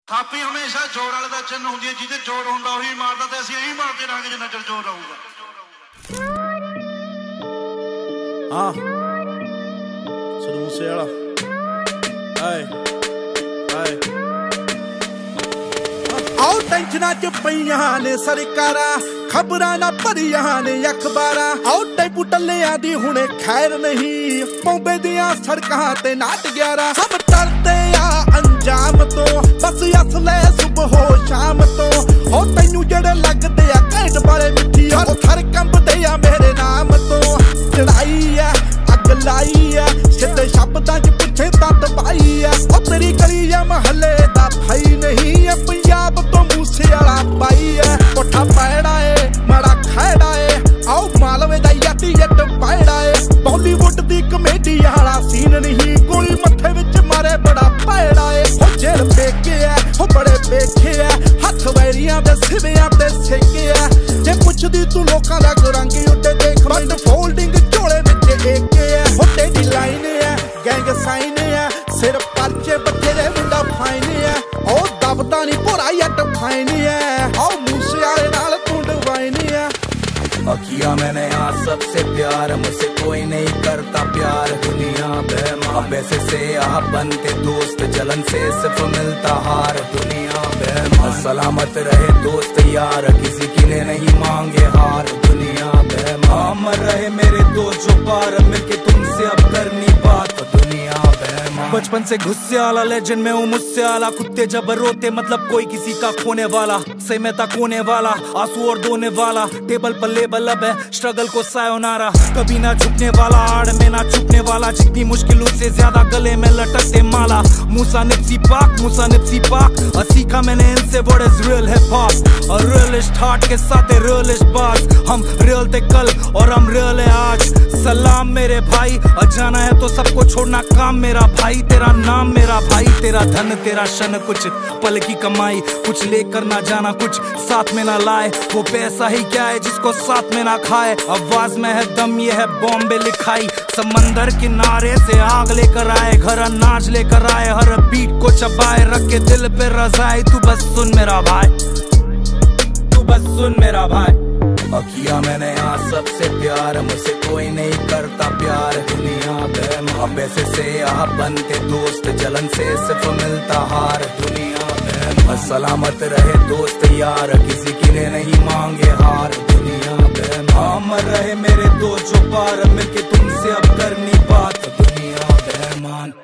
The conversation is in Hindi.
ਥਾਪੀ हमेशा जोड़ वाले का चिन्ह होंगी है, जिसे जोड़ होंगे वही मारता, तो असं यही मारते रहेंगे जिन्ना चर जोड़ रहूगा। हाँ सिद्धू मूसेवाला आओ टेंशना च पईयां ने सरकारां, खबरां ना भरियां ने अखबारां। आओ टैपू टल्लियां दी हुणे खैर नहीं, पौंबे दियां सड़कां ते नाट 11 सब डरदे आ अंजाम तो, बस असले सुबह हो शाम तो। ओ तैनू जेड़े लगदे आ घैंट वाले मिठी, ओ थर कंबदे आ मेरे नाम तो। चढ़ाई है अग लाई है, सिद्धे शब्दां च पिछे तां दबाई है। ओ तेरी गली या महल्ले दा भाई नहीं है, पंजाब तो मूसेवाला पाई है। कोठा पैड़ा है माड़ा खैड़ा है, आओ मालवे दा यट यट पैड़ा है। बॉलीवुड दी कमेडी वाला सीन नहीं, गोली मत्थे विच मारे बड़ा पैड़ा है। ओ जेल बेके है ओ बड़े बेखे है, हथ वैरियां दे सिवियां ते सेके है। जे पुछदी तू लोकां दा रंग उड्डे देख, बट फोल्डिंग झोले विच एके है। ओ तेरी लाइन है गैंग साइन है, सिर परचे बथेरे मुंडा फाइन है। ओ दबदा नहीं भोरा यट फाइन है, ओ मूसेवाले नाल तू डिवाइन है। किया मैंने यहाँ सबसे प्यार, मुझसे कोई नहीं करता प्यार। दुनिया बेईमान वैसे से यहाँ बनते दोस्त, जलन से सिर्फ मिलता हार। दुनिया बेईमान सलामत रहे दोस्त यार, किसी की ने नहीं मांगे हार। दुनिया बेईमान मर रहे मेरे दोस्त जो पार, मिलके तुमसे अब करनी बात। दुनिया बेईमान बचपन से गुस्से वाला लेजेंड में हूँ मुझसे आला। कुत्ते जब रोते मतलब कोई किसी का खोने वाला, से में तक होने वाला आंसू और धोने वाला। टेबल पर लेबल अब है स्ट्रगल को सायोनारा, कभी ना झुकने वाला आड़ में ना छुपने वाला। जितनी मुश्किलों से ज्यादा गले में लटकते माला। मूसा निप्सी पाक और सीखा मैंने इनसे what is real hip hop. और रियलिस्ट हार्ट के साथ है रियलिस्ट बात। हम रियल थे कल और हम रियल है आज। सलाम मेरे भाई, और जाना है तो सबको छोड़ना काम मेरा भाई। तेरा नाम मेरा भाई, तेरा धन तेरा शन, कुछ पल की कमाई कुछ लेकर ना जाना, कुछ साथ में ना लाए। वो पैसा ही क्या है जिसको साथ में ना खाए। आवाज में है दम ये है बॉम्बे लिखाई। समंदर किनारे से आग लेकर आए, घर अनाज लेकर आए। हर बीट को चबाए रख के दिल पे रजाए। तू बस सुन मेरा भाई, तू बस सुन मेरा भाई। किया मैंने यहाँ सबसे प्यार, मुझसे कोई नहीं करता प्यार। दुनिया बेईमान वैसे से यहाँ बनते दोस्त, जलन से सिर्फ मिलता हार। दुनिया बेईमान सलामत रहे दोस्त यार, किसी की ने नहीं मांगे हार। दुनिया बेईमान मर रहे मेरे दोस्त जो पार, मिलके तुमसे अब करनी बात। दुनिया बेईमान।